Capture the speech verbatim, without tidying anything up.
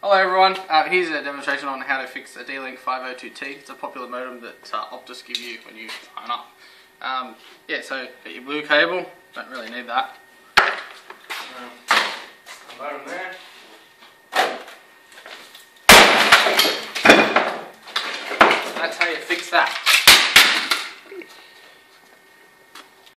Hello everyone, uh, here's a demonstration on how to fix a D link five oh two T. It's a popular modem that uh, Optus give you when you sign up. Um, yeah, so get your blue cable, don't really need that. Um, modem there. That's how you fix that.